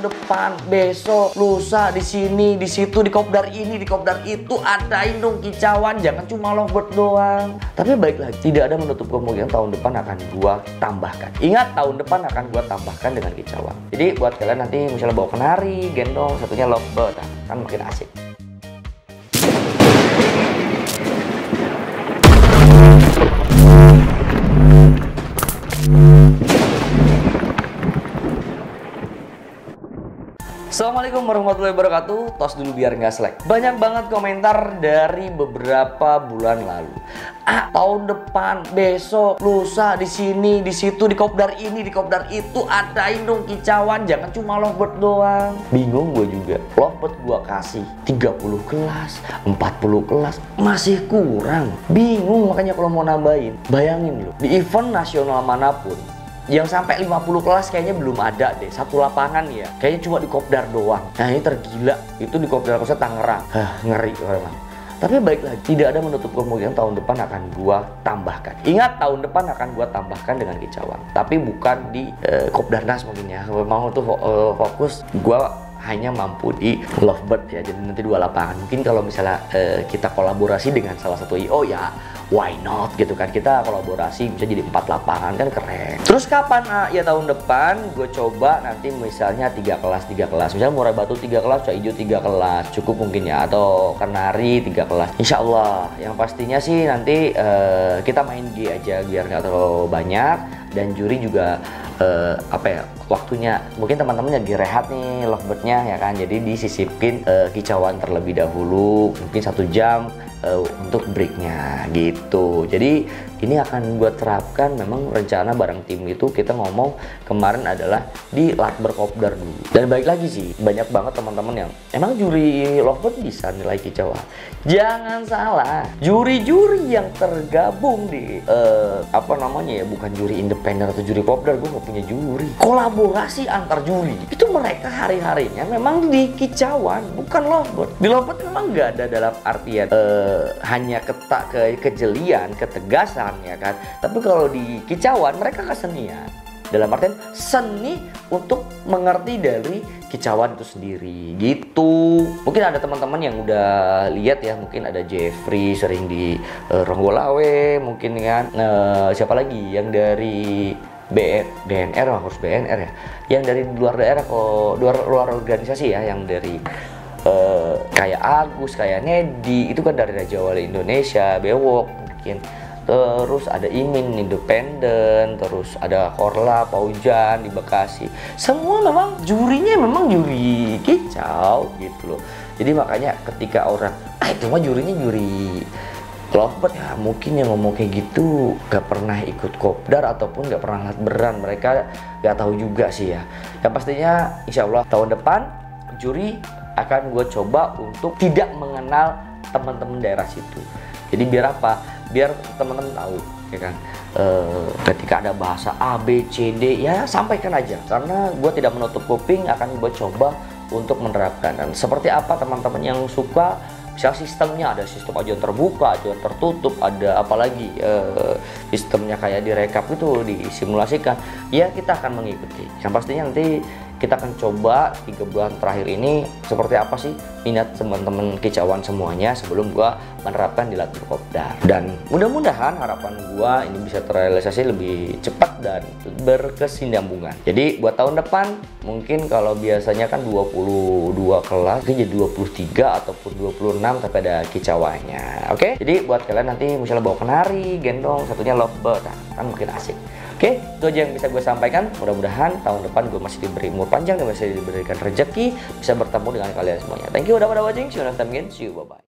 depan, besok, lusa, di sini, di situ, di kopdar ini, di kopdar itu, adain dong kicauan, jangan cuma lovebird doang. Tapi baik lagi, tidak ada menutup kemungkinan tahun depan akan gua tambahkan. Ingat, tahun depan akan gua tambahkan dengan kicauan. Jadi buat kalian nanti misalnya bawa kenari, gendong, satunya lovebird, kan makin asik. Assalamualaikum warahmatullahi wabarakatuh. Tos dulu biar nggak selek. Banyak banget komentar dari beberapa bulan lalu. Tahun depan, besok, lusa, di sini, di situ, di kopdar ini, di kopdar itu, adain dong kicauan, jangan cuma lovebird doang. Bingung gue juga. Lovebird gue kasih 30 kelas, 40 kelas, masih kurang. Bingung makanya kalau mau nambahin. Bayangin loh, di event nasional manapun yang sampai 50 kelas kayaknya belum ada deh. Satu lapangan ya, kayaknya cuma di kopdar doang. Nah ini tergila, itu di kopdar kosa Tangerang. Ngeri memang. Tapi baik lagi, tidak ada menutup kemungkinan tahun depan akan gua tambahkan. Ingat, tahun depan akan gua tambahkan dengan kicauan. Tapi bukan di Kopdarnas mungkin ya. Memang itu fokus gua hanya mampu di lovebird ya. Jadi nanti 2 lapangan. Mungkin kalau misalnya kita kolaborasi dengan salah satu IO ya, why not gitu kan, kita kolaborasi bisa jadi 4 lapangan kan keren. Terus kapan? Ya tahun depan gue coba nanti misalnya 3 kelas, misalnya murai batu 3 kelas, cak hijau 3 kelas cukup mungkin ya, atau kenari 3 kelas insya Allah. Yang pastinya sih nanti kita main G aja biar nggak terlalu banyak, dan juri juga apa ya, waktunya mungkin teman-teman lagi rehat nih lovebirdnya ya kan, jadi disisipin kicauan terlebih dahulu mungkin 1 jam untuk breaknya gitu. Jadi ini akan gue terapkan. Memang rencana bareng tim itu kita ngomong kemarin adalah di Latber Kopdar dulu. Dan baik lagi sih, banyak banget teman-teman yang emang juri lovebird bisa nilai kicauan. Jangan salah, juri-juri yang tergabung di apa namanya ya, bukan juri independen atau juri Kopdar, gue gak punya juri. Kolaborasi antar juri itu mereka hari-harinya memang di kicauan, bukan lovebird. Di lovebird memang gak ada dalam artian hanya kejelian, ketegasan ya kan. Tapi kalau di kicauan mereka kesenian, dalam artian seni untuk mengerti dari kicauan itu sendiri gitu. Mungkin ada teman-teman yang udah lihat ya, mungkin ada Jeffrey sering di Ronggolawe mungkin kan, siapa lagi yang dari BNR, harus BNR ya, yang dari luar daerah, kok luar organisasi ya, yang dari kayak Agus, kayak Nedi, itu kan dari Raja Wali Indonesia, Bewok mungkin. Terus ada Imin independen, terus ada Korla, Paujan di Bekasi. Semua memang jurinya memang juri kicau gitu loh. Jadi makanya ketika orang, itu mah jurinya juri lovebird ya, mungkin yang ngomong kayak gitu gak pernah ikut kopdar ataupun gak pernah latberan, mereka gak tahu juga sih ya. Yang pastinya insya Allah tahun depan juri akan gue coba untuk tidak mengenal teman-teman daerah situ. Jadi biar apa? Biar teman-teman tahu ya kan, ketika ada bahasa A, B, C, D ya sampaikan aja, karena gue tidak menutup kuping, akan gue coba untuk menerapkan. Dan seperti apa teman-teman yang suka, misal sistemnya ada sistem ajuan terbuka, ajuan tertutup, ada apalagi sistemnya kayak direkap itu disimulasikan, ya kita akan mengikuti. Yang pastinya nanti kita akan coba 3 bulan terakhir ini seperti apa sih minat teman-teman kicauan semuanya sebelum gua menerapkan di Latber Kopdar. Dan mudah-mudahan harapan gua ini bisa terrealisasi lebih cepat dan berkesinambungan. Jadi buat tahun depan mungkin kalau biasanya kan 22 kelas, mungkin jadi 23 ataupun 26 tapi ada kicauannya. Oke? Jadi buat kalian nanti misalnya bawa kenari, gendong, satunya lovebird, kan makin asik. Oke, itu aja yang bisa gue sampaikan. Mudah-mudahan tahun depan gue masih diberi umur panjang dan masih diberikan rezeki bisa bertemu dengan kalian semuanya. Thank you udah pada watching. See you next time again. See you, bye-bye.